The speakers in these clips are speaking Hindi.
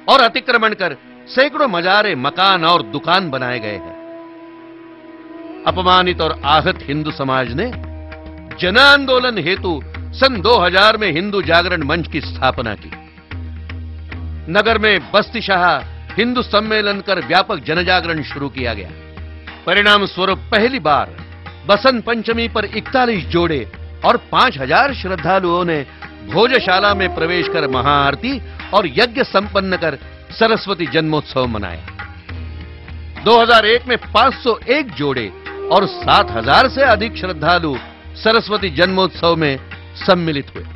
और अतिक्रमण कर सैकड़ों मजारे, मकान और दुकान बनाए गए हैं। अपमानित और आहत हिंदू समाज ने जन आंदोलन हेतु सन 2000 में हिंदू जागरण मंच की स्थापना की। नगर में बस्तीशाह हिंदू सम्मेलन कर व्यापक जनजागरण शुरू किया गया। परिणाम स्वरूप पहली बार बसंत पंचमी पर 41 जोड़े और 5000 श्रद्धालुओं ने भोजशाला में प्रवेश कर महाआरती और यज्ञ संपन्न कर सरस्वती जन्मोत्सव मनाया। 2001 में 501 जोड़े और 7000 से अधिक श्रद्धालु सरस्वती जन्मोत्सव में सम्मिलित हुए।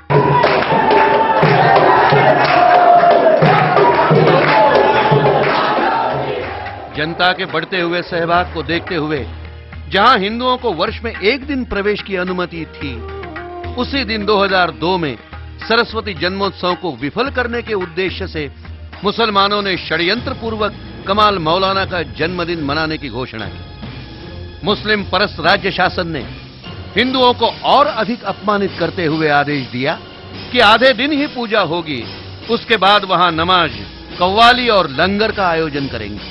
जनता के बढ़ते हुए सहभाग को देखते हुए जहां हिंदुओं को वर्ष में एक दिन प्रवेश की अनुमति थी, उसी दिन 2002 में सरस्वती जन्मोत्सव को विफल करने के उद्देश्य से मुसलमानों ने षड्यंत्र पूर्वक कमाल मौलाना का जन्मदिन मनाने की घोषणा की। मुस्लिम परस्त राज्य शासन ने हिंदुओं को और अधिक अपमानित करते हुए आदेश दिया कि आधे दिन ही पूजा होगी, उसके बाद वहां नमाज, कव्वाली और लंगर का आयोजन करेंगे।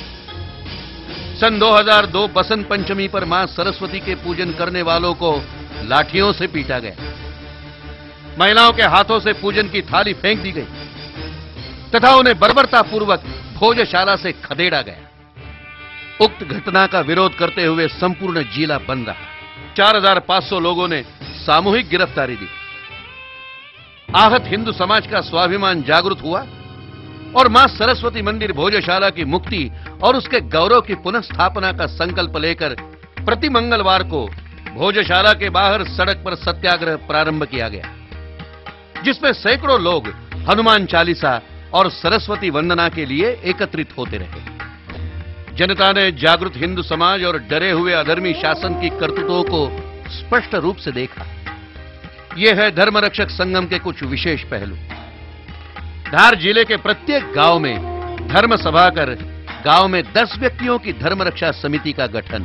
सन 2002 बसंत पंचमी पर मां सरस्वती के पूजन करने वालों को लाठियों से पीटा गया। महिलाओं के हाथों से पूजन की थाली फेंक दी गई तथा उन्हें बर्बरतापूर्वक भोजशाला से खदेड़ा गया। उक्त घटना का विरोध करते हुए संपूर्ण जिला बंद रहा। 4500 लोगों ने सामूहिक गिरफ्तारी दी। आहत हिंदू समाज का स्वाभिमान जागृत हुआ और मां सरस्वती मंदिर भोजशाला की मुक्ति और उसके गौरव की पुनः स्थापना का संकल्प लेकर प्रति मंगलवार को भोजशाला के बाहर सड़क पर सत्याग्रह प्रारंभ किया गया, जिसमें सैकड़ों लोग हनुमान चालीसा और सरस्वती वंदना के लिए एकत्रित होते रहे। जनता ने जागृत हिंदू समाज और डरे हुए अधर्मी शासन की करतूतों को स्पष्ट रूप से देखा। ये है धर्मरक्षक संगम के कुछ विशेष पहलू। धार जिले के प्रत्येक गांव में धर्म सभा कर गांव में 10 व्यक्तियों की धर्म रक्षा समिति का गठन।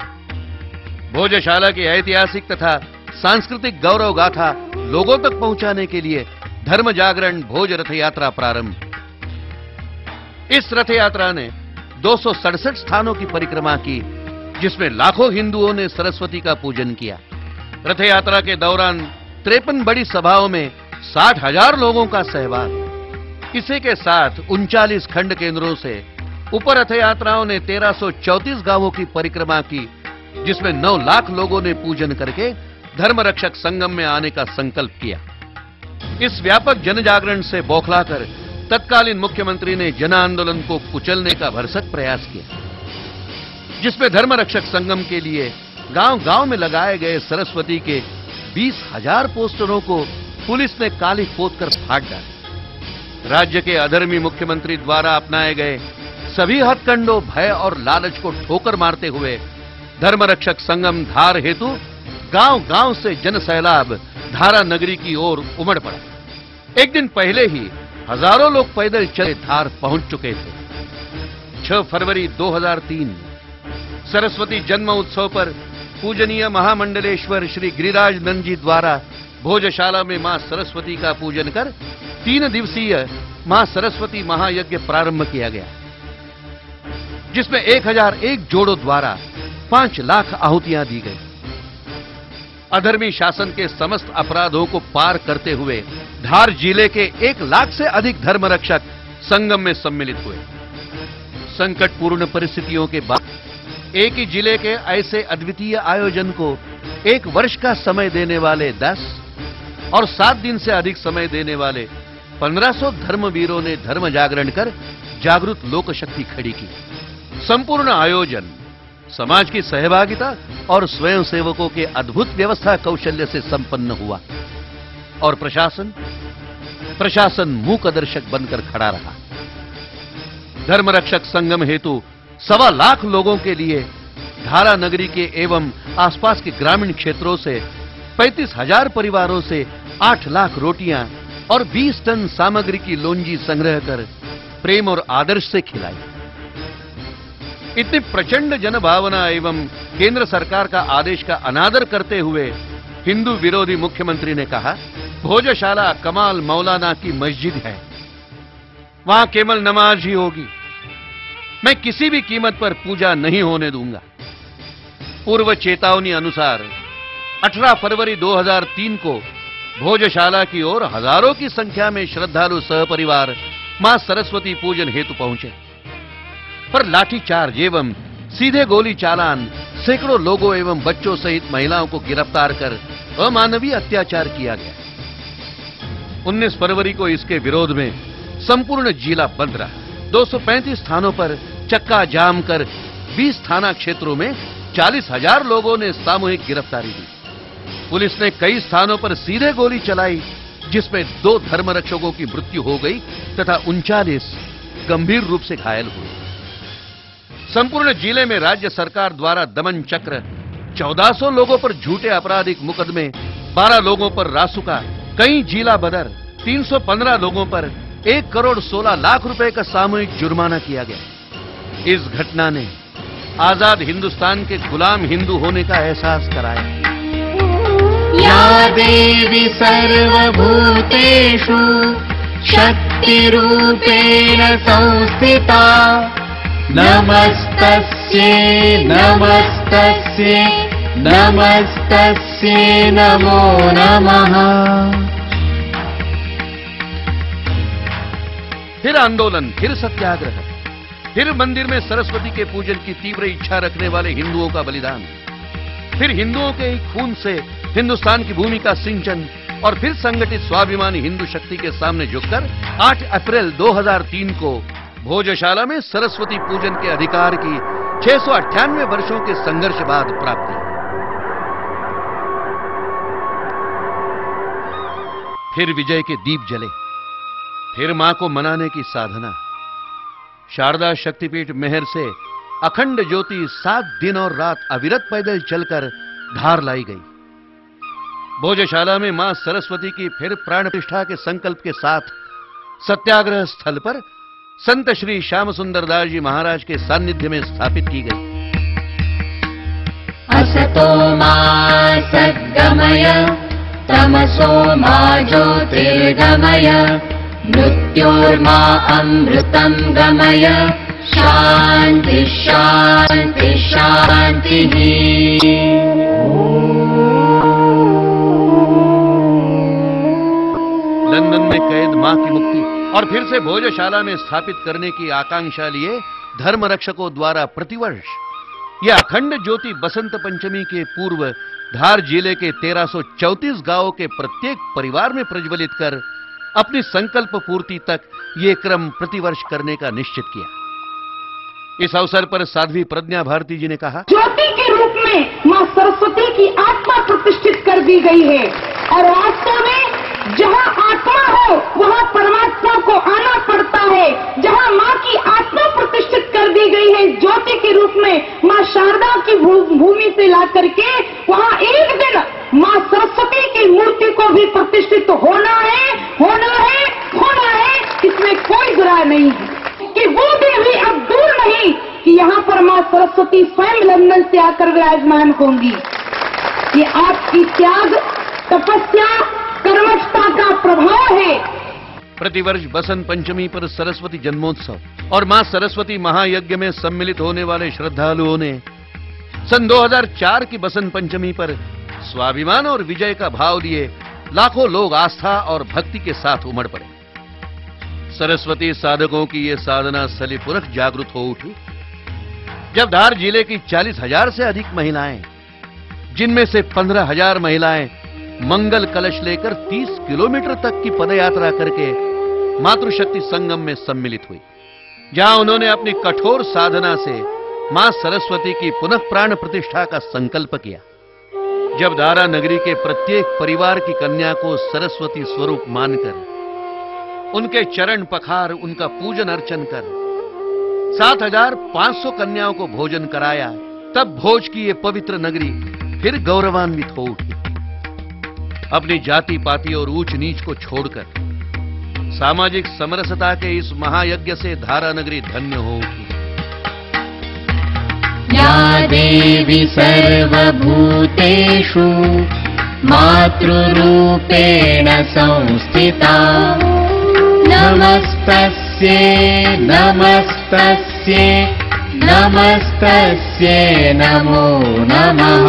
भोजशाला की ऐतिहासिक तथा सांस्कृतिक गौरव गाथा लोगों तक पहुंचाने के लिए धर्म जागरण भोज रथ यात्रा प्रारंभ। इस रथ यात्रा ने 267 स्थानों की परिक्रमा की, जिसमें लाखों हिंदुओं ने सरस्वती का पूजन किया। रथ यात्रा के दौरान 53 बड़ी सभाओं में 60,000 लोगों का सहभाग। इसी के साथ 39 खंड केंद्रों से उपर रथ यात्राओं ने 1334 गांवों की परिक्रमा की, जिसमें 9 लाख लोगों ने पूजन करके धर्म रक्षक संगम में आने का संकल्प किया। इस व्यापक जन जागरण से बौखलाकर तत्कालीन मुख्यमंत्री ने जन आंदोलन को कुचलने का भरसक प्रयास किया, जिसमें धर्म रक्षक संगम के लिए गांव-गांव में लगाए गए सरस्वती के 20,000 पोस्टरों को पुलिस ने काली पोत कर फाड़ डाला। राज्य के अधर्मी मुख्यमंत्री द्वारा अपनाए गए सभी हथकंडों, भय और लालच को ठोकर मारते हुए धर्म रक्षक संगम धार हेतु गांव-गांव से जन सैलाब धारा नगरी की ओर उमड़ पड़ा। एक दिन पहले ही हजारों लोग पैदल चले धार पहुंच चुके थे। 6 फरवरी 2003 सरस्वती जन्म उत्सव पर पूजनीय महामंडलेश्वर श्री गिरिराज नंद जी द्वारा भोजशाला में मां सरस्वती का पूजन कर 3 दिवसीय मां सरस्वती महायज्ञ प्रारंभ किया गया, जिसमें 1001 जोड़ों द्वारा 5 लाख आहुतियां दी गई। अधर्मी शासन के समस्त अपराधों को पार करते हुए धार जिले के 1 लाख से अधिक धर्म रक्षक संगम में सम्मिलित हुए। संकटपूर्ण परिस्थितियों के बाद एक ही जिले के ऐसे अद्वितीय आयोजन को 1 वर्ष का समय देने वाले 10 और 7 दिन से अधिक समय देने वाले 1500 धर्मवीरों ने धर्म जागरण कर जागृत लोक शक्ति खड़ी की। संपूर्ण आयोजन समाज की सहभागिता और स्वयंसेवकों के अद्भुत व्यवस्था कौशल्य से संपन्न हुआ और प्रशासन मूक दर्शक बनकर खड़ा रहा। धर्म रक्षक संगम हेतु 1.25 लाख लोगों के लिए धारा नगरी के एवं आसपास के ग्रामीण क्षेत्रों से 35,000 परिवारों से 8 लाख रोटियां और 20 टन सामग्री की लोंजी संग्रह कर प्रेम और आदर्श से खिलाई। इतनी प्रचंड जनभावना एवं केंद्र सरकार का आदेश का अनादर करते हुए हिंदू विरोधी मुख्यमंत्री ने कहा, भोजशाला कमाल मौलाना की मस्जिद है। वहां केवल नमाज ही होगी। मैं किसी भी कीमत पर पूजा नहीं होने दूंगा। पूर्व चेतावनी अनुसार 18 फरवरी 2003 को भोजशाला की ओर हजारों की संख्या में श्रद्धालु सहपरिवार मां सरस्वती पूजन हेतु पहुंचे, पर लाठीचार्ज एवं सीधे गोली चालान सैकड़ों लोगों एवं बच्चों सहित महिलाओं को गिरफ्तार कर अमानवीय अत्याचार किया गया। 19 फरवरी को इसके विरोध में संपूर्ण जिला बंद रहा। 235 स्थानों पर चक्का जाम कर 20 थाना क्षेत्रों में 40,000 लोगों ने सामूहिक गिरफ्तारी दी। पुलिस ने कई स्थानों पर सीधे गोली चलाई, जिसमें 2 धर्मरक्षकों की मृत्यु हो गई तथा 39 गंभीर रूप से घायल हुए। संपूर्ण जिले में राज्य सरकार द्वारा दमन चक्र, 1400 लोगों पर झूठे आपराधिक मुकदमे, 12 लोगों पर रासुका, कई जिला बदर, 315 लोगों पर 1 करोड़ 16 लाख रुपए का सामूहिक जुर्माना किया गया। इस घटना ने आजाद हिंदुस्तान के गुलाम हिंदू होने का एहसास कराया। या देवी सर्वभूतेषु शक्तिरूपेण संस्थिता नमस्तस्यै नमस्तस्यै नमस्तस्यै नमो नमः। फिर आंदोलन, फिर सत्याग्रह, फिर मंदिर में सरस्वती के पूजन की तीव्र इच्छा रखने वाले हिंदुओं का बलिदान, फिर हिंदुओं के ही खून से हिंदुस्तान की भूमि का सिंचन, और फिर संगठित स्वाभिमानी हिंदू शक्ति के सामने झुककर 8 अप्रैल 2003 को भोजशाला में सरस्वती पूजन के अधिकार की 698 वर्षों के संघर्ष बाद प्राप्ति। फिर विजय के दीप जले, फिर मां को मनाने की साधना। शारदा शक्तिपीठ मेहर से अखंड ज्योति 7 दिन और रात अविरत पैदल चलकर धार लाई गई। भोजशाला में मां सरस्वती की फिर प्राण प्रतिष्ठा के संकल्प के साथ सत्याग्रह स्थल पर संत श्री श्याम सुंदर दास जी महाराज के सानिध्य में स्थापित की गई। असतो मा सद्गमय तमसो मा ज्योतिर्गमय मृत्योर्मा अमृतं गमय शांति शांति शांतिः। लंदन में कैद मां की मुक्ति और फिर से भोजशाला में स्थापित करने की आकांक्षा लिए धर्म रक्षकों द्वारा प्रतिवर्ष यह अखंड ज्योति बसंत पंचमी के पूर्व धार जिले के 1334 गांवों के प्रत्येक परिवार में प्रज्वलित कर अपनी संकल्प पूर्ति तक ये क्रम प्रतिवर्ष करने का निश्चित किया। इस अवसर पर साध्वी प्रज्ञा भारती जी ने कहा, ज्योति के रूप में मां सरस्वती की आत्मा प्रतिष्ठित कर दी गई है और वास्तव में जहां आत्मा हो वहां परमात्मा को आना पड़ता है। जहां मां की आत्मा प्रतिष्ठित कर दी गई है ज्योति के रूप में मां शारदा की भूमि से ला करके, वहां एक दिन मां सरस्वती की मूर्ति को भी प्रतिष्ठित होना है, होना है, होना है। इसमें कोई दुराय नहीं है कि वो दिन भी अब दूर नहीं कि यहाँ पर मां सरस्वती स्वयं लंदन से आकर विराजमान होंगी। ये आपकी त्याग, तपस्या, कर्मठता का प्रभाव है। प्रतिवर्ष बसंत पंचमी पर सरस्वती जन्मोत्सव और मां सरस्वती महायज्ञ में सम्मिलित होने वाले श्रद्धालुओं ने सन 2004 की बसंत पंचमी पर स्वाभिमान और विजय का भाव लिए लाखों लोग आस्था और भक्ति के साथ उमड़ पड़े। सरस्वती साधकों की ये साधना स्थली पुरख जागृत हो उठी जब धार जिले की 40,000 से अधिक महिलाएं, जिनमें से 15,000 महिलाएं मंगल कलश लेकर 30 किलोमीटर तक की पदयात्रा करके मातृशक्ति संगम में सम्मिलित हुई, जहां उन्होंने अपनी कठोर साधना से मां सरस्वती की पुनः प्राण प्रतिष्ठा का संकल्प किया। जब दारा नगरी के प्रत्येक परिवार की कन्या को सरस्वती स्वरूप मानकर उनके चरण पखार, उनका पूजन अर्चन कर 7,500 कन्याओं को भोजन कराया, तब भोज की ये पवित्र नगरी फिर गौरवान्वित हो उठी। अपनी जाति पाति और ऊंच नीच को छोड़कर सामाजिक समरसता के इस महायज्ञ से धारा नगरी धन्य हो उठी। या देवी सर्वभूतेषु मातृरूपेण संस्थिता नमस्तस्यै नमस्तस्ये नमस्तस्ये नमो नमः।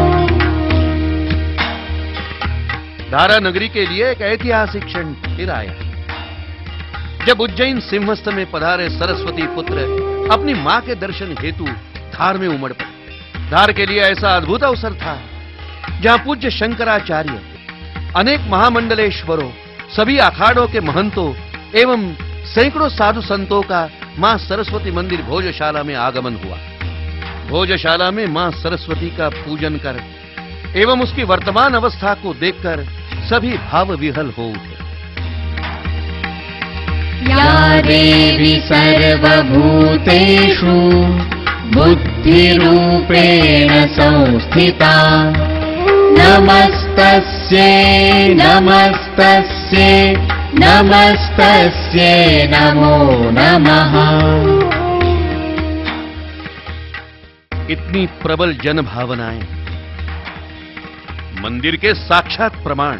धारा नगरी के लिए एक ऐतिहासिक क्षण फिर आया जब उज्जैन सिंहस्थ में पधारे सरस्वती पुत्र अपनी मां के दर्शन हेतु धार में उमड़ पड़े। धार के लिए ऐसा अद्भुत अवसर था जहां पूज्य शंकराचार्य, अनेक महामंडलेश्वरों, सभी अखाड़ों के महंतों एवं सैकड़ों साधु संतों का मां सरस्वती मंदिर भोजशाला में आगमन हुआ। भोजशाला में मां सरस्वती का पूजन कर एवं उसकी वर्तमान अवस्था को देखकर सभी भाव विहल हो उठे। या देवी सर्वभूतेषु बुद्धिरूपेण संस्थिता नमस्तस्यै नमस्तस्यै नमस्तस्यै नमो नमः। इतनी प्रबल जन भावनाएं, मंदिर के साक्षात प्रमाण,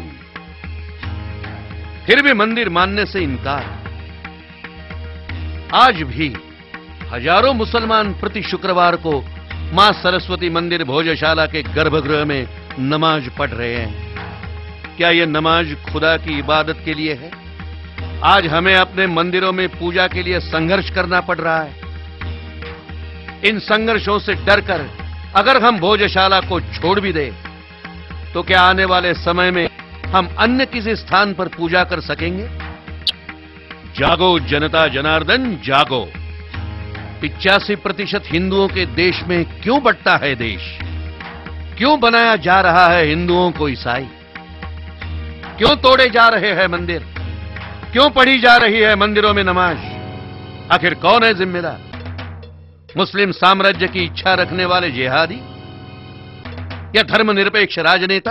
फिर भी मंदिर मानने से इनकार। आज भी हजारों मुसलमान प्रति शुक्रवार को मां सरस्वती मंदिर भोजशाला के गर्भगृह में नमाज पढ़ रहे हैं। क्या यह नमाज खुदा की इबादत के लिए है? आज हमें अपने मंदिरों में पूजा के लिए संघर्ष करना पड़ रहा है। इन संघर्षों से डरकर अगर हम भोजशाला को छोड़ भी दें तो क्या आने वाले समय में हम अन्य किसी स्थान पर पूजा कर सकेंगे? जागो जनता जनार्दन जागो। 85% हिंदुओं के देश में क्यों बंटता है देश? क्यों बनाया जा रहा है हिंदुओं को ईसाई? क्यों तोड़े जा रहे हैं मंदिर? क्यों पढ़ी जा रही है मंदिरों में नमाज? आखिर कौन है जिम्मेदार? मुस्लिम साम्राज्य की इच्छा रखने वाले जिहादी, या धर्मनिरपेक्ष राजनेता,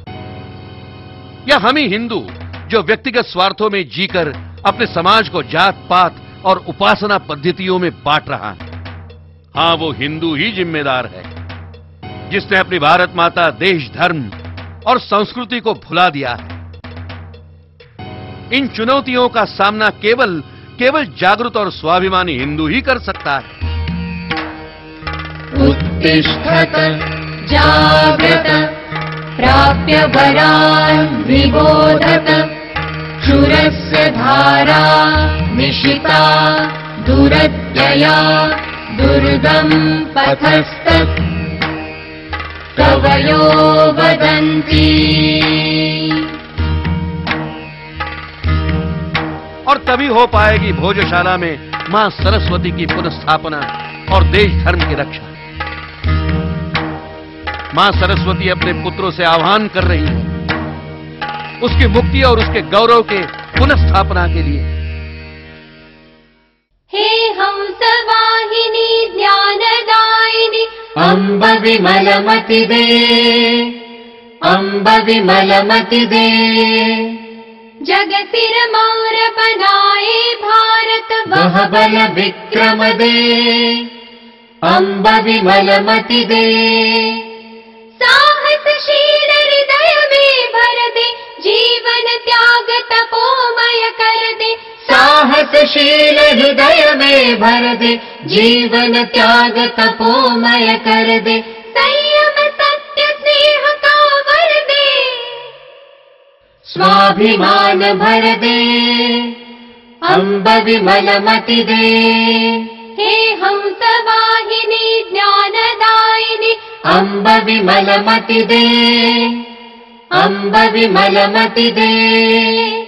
या हम ही हिंदू जो व्यक्तिगत स्वार्थों में जीकर अपने समाज को जात पात और उपासना पद्धतियों में बांट रहा है? हां, वो हिंदू ही जिम्मेदार है जिसने अपनी भारत माता, देश, धर्म और संस्कृति को भुला दिया है। इन चुनौतियों का सामना केवल जागृत और स्वाभिमानी हिंदू ही कर सकता है। उत्तिष्ठत जागृत प्राप्य वरान् विबोधत क्षुरस्य धारा निशिता दुरत्यया दुर्गम पथस्तत् कवयो वदन्ति। और तभी हो पाएगी भोजशाला में मां सरस्वती की पुनर्स्थापना और देश धर्म की रक्षा। मां सरस्वती अपने पुत्रों से आह्वान कर रही है उसकी मुक्ति और उसके गौरव के पुनर्स्थापना के लिए। हे हंसवाहिनी ज्ञानदायिनी अम्ब विमलमति दे, अम्ब विमलमति दे। जगतिर मौर बनाए भारत वह बल विक्रम दे, अम्ब विमलमति दे। साहसशील हृदय में भर दे, जीवन त्याग तपोमय कर दे। साहसशील हृदय में भर दे, जीवन त्याग तपोमय कर दे। संयम सत्य स्नेह का वर दे, स्वाभिमान भर दे, अम्ब विमलमति दे। हे हंसवाहिनी ज्ञानदायिनी अम्ब विमलमति दे, अम्ब विमलमति दे।